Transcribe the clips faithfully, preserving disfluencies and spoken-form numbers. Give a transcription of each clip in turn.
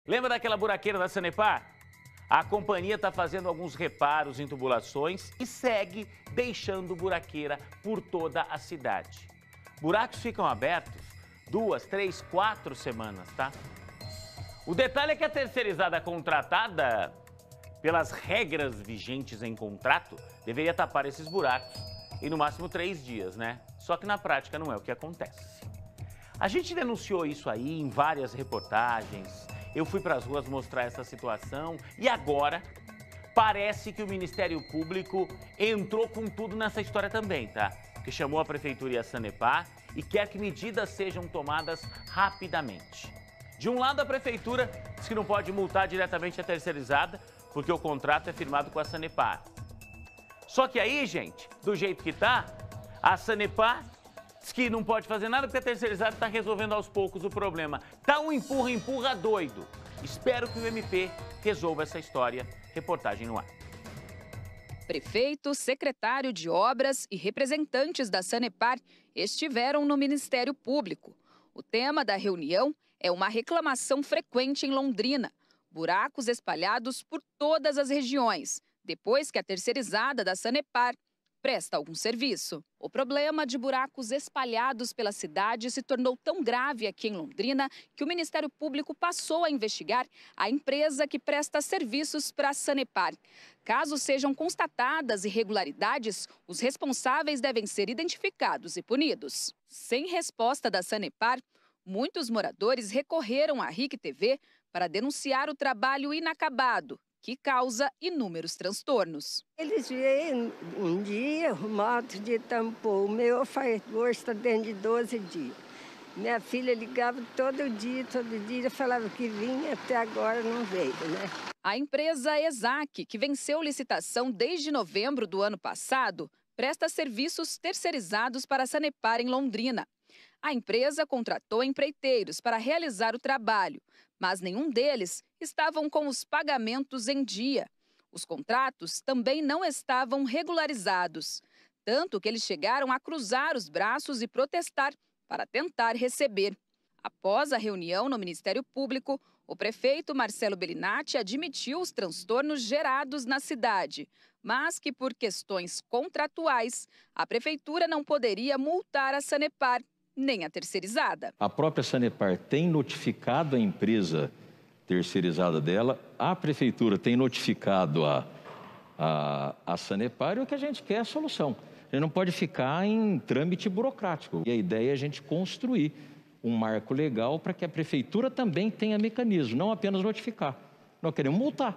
Lembra daquela buraqueira da Sanepar? A companhia está fazendo alguns reparos em tubulações e segue deixando buraqueira por toda a cidade. Buracos ficam abertos duas, três, quatro semanas, tá? O detalhe é que a terceirizada contratada, pelas regras vigentes em contrato, deveria tapar esses buracos em no máximo três dias, né? Só que na prática não é o que acontece. A gente denunciou isso aí em várias reportagens. Eu fui para as ruas mostrar essa situação e agora parece que o Ministério Público entrou com tudo nessa história também, tá? Que chamou a Prefeitura e a Sanepar e quer que medidas sejam tomadas rapidamente. De um lado, a Prefeitura diz que não pode multar diretamente a terceirizada porque o contrato é firmado com a Sanepar. Só que aí, gente, do jeito que tá, a Sanepar diz que não pode fazer nada porque a terceirizada está resolvendo aos poucos o problema. Tá um empurra-empurra doido. Espero que o M P resolva essa história. Reportagem no ar. Prefeito, secretário de obras e representantes da Sanepar estiveram no Ministério Público. O tema da reunião é uma reclamação frequente em Londrina. Buracos espalhados por todas as regiões, depois que a terceirizada da Sanepar presta algum serviço. O problema de buracos espalhados pela cidade se tornou tão grave aqui em Londrina que o Ministério Público passou a investigar a empresa que presta serviços para a Sanepar. Caso sejam constatadas irregularidades, os responsáveis devem ser identificados e punidos. Sem resposta da Sanepar, muitos moradores recorreram à R I C T V para denunciar o trabalho inacabado, que causa inúmeros transtornos. Eles vêm um dia, arrumar, outro dia tampou. O meu faz, hoje está dentro de doze dias. Minha filha ligava todo dia, todo dia, falava que vinha, até agora não veio, né? A empresa Exac, que venceu licitação desde novembro do ano passado, presta serviços terceirizados para a Sanepar em Londrina. A empresa contratou empreiteiros para realizar o trabalho, mas nenhum deles estavam com os pagamentos em dia. Os contratos também não estavam regularizados, tanto que eles chegaram a cruzar os braços e protestar para tentar receber. Após a reunião no Ministério Público, o prefeito Marcelo Bellinati admitiu os transtornos gerados na cidade, mas que por questões contratuais, a prefeitura não poderia multar a Sanepar nem a terceirizada. A própria Sanepar tem notificado a empresa terceirizada dela, a prefeitura tem notificado a, a, a Sanepar e o que a gente quer é a solução. A gente não pode ficar em trâmite burocrático. E a ideia é a gente construir um marco legal para que a prefeitura também tenha mecanismo, não apenas notificar. Nós queremos multar.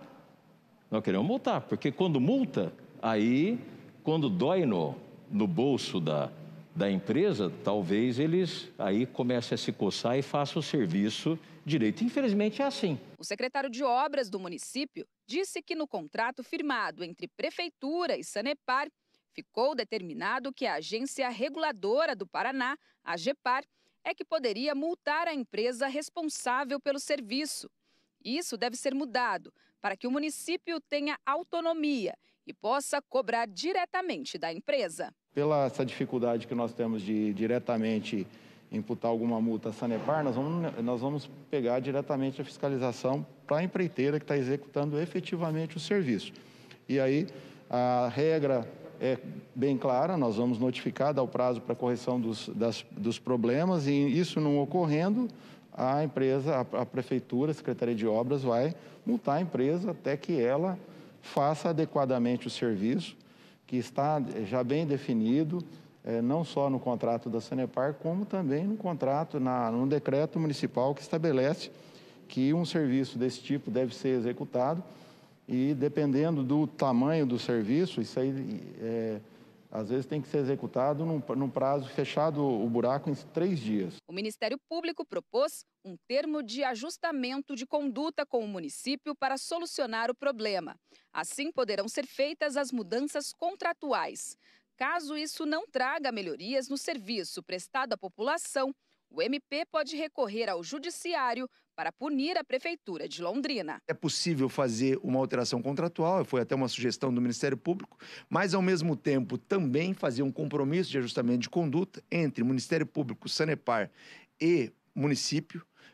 Nós queremos multar, porque quando multa, aí, quando dói no, no bolso da da empresa, talvez eles aí comecem a se coçar e façam o serviço direito. Infelizmente é assim. O secretário de obras do município disse que no contrato firmado entre Prefeitura e Sanepar, ficou determinado que a agência reguladora do Paraná, a AGEPAR, é que poderia multar a empresa responsável pelo serviço. Isso deve ser mudado para que o município tenha autonomia e possa cobrar diretamente da empresa. Pela essa dificuldade que nós temos de diretamente imputar alguma multa à Sanepar, nós vamos, nós vamos pegar diretamente a fiscalização para a empreiteira que está executando efetivamente o serviço. E aí a regra é bem clara, nós vamos notificar, dar o prazo para correção dos, das, dos problemas e isso não ocorrendo, a empresa, a, a prefeitura, a Secretaria de Obras vai multar a empresa até que ela faça adequadamente o serviço, que está já bem definido, eh, não só no contrato da Sanepar, como também no contrato, na, no decreto municipal que estabelece que um serviço desse tipo deve ser executado e, dependendo do tamanho do serviço, isso aí, é, às vezes, tem que ser executado num, num prazo fechado o buraco em três dias. O Ministério Público propôs um termo de ajustamento de conduta com o município para solucionar o problema. Assim, poderão ser feitas as mudanças contratuais. Caso isso não traga melhorias no serviço prestado à população, o M P pode recorrer ao Judiciário para punir a Prefeitura de Londrina. É possível fazer uma alteração contratual, foi até uma sugestão do Ministério Público, mas, ao mesmo tempo, também fazer um compromisso de ajustamento de conduta entre Ministério Público, Sanepar e município,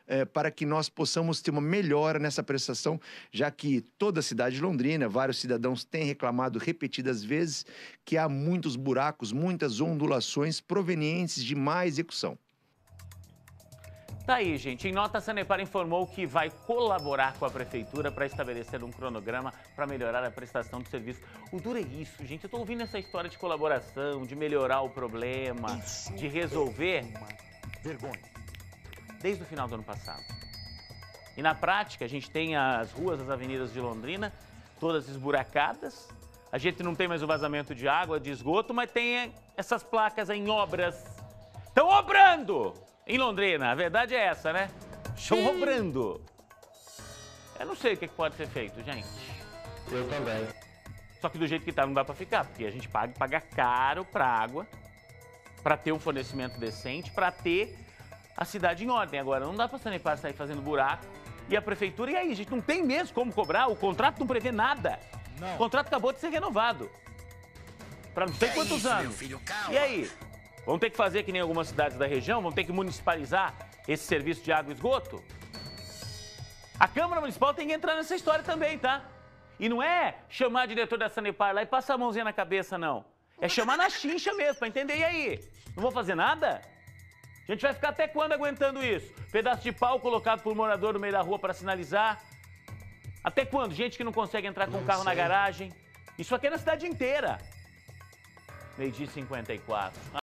é, para que nós possamos ter uma melhora nessa prestação, já que toda a cidade de Londrina, vários cidadãos têm reclamado repetidas vezes que há muitos buracos, muitas ondulações provenientes de má execução. Tá aí, gente. Em nota, a Sanepar informou que vai colaborar com a Prefeitura para estabelecer um cronograma para melhorar a prestação do serviço. O duro é isso, gente. Eu tô ouvindo essa história de colaboração, de melhorar o problema, isso de resolver. É uma vergonha. Desde o final do ano passado. E na prática, a gente tem as ruas, as avenidas de Londrina, todas esburacadas. A gente não tem mais o vazamento de água, de esgoto, mas tem essas placas em obras. Estão obrando! Em Londrina, a verdade é essa, né? Estão obrando. Eu não sei o que pode ser feito, gente. Eu também. Só que do jeito que tá, não dá pra ficar, porque a gente paga, paga caro pra água, pra ter um fornecimento decente, pra ter a cidade em ordem. Agora, não dá pra Sanepar sair fazendo buraco. E a Prefeitura, e aí, gente, não tem mesmo como cobrar, o contrato não prevê nada. Não. O contrato acabou de ser renovado. Pra não sei quantos anos. Meu filho, calma. E aí? Vão ter que fazer que nem algumas cidades da região? Vão ter que municipalizar esse serviço de água e esgoto? A Câmara Municipal tem que entrar nessa história também, tá? E não é chamar o diretor da Sanepar lá e passar a mãozinha na cabeça, não. É chamar na chincha mesmo, pra entender. E aí? Não vou fazer nada? A gente vai ficar até quando aguentando isso? Pedaço de pau colocado por morador no meio da rua para sinalizar? Até quando? Gente que não consegue entrar com o carro na garagem? Isso aqui é na cidade inteira. Meio-dia e cinquenta e quatro.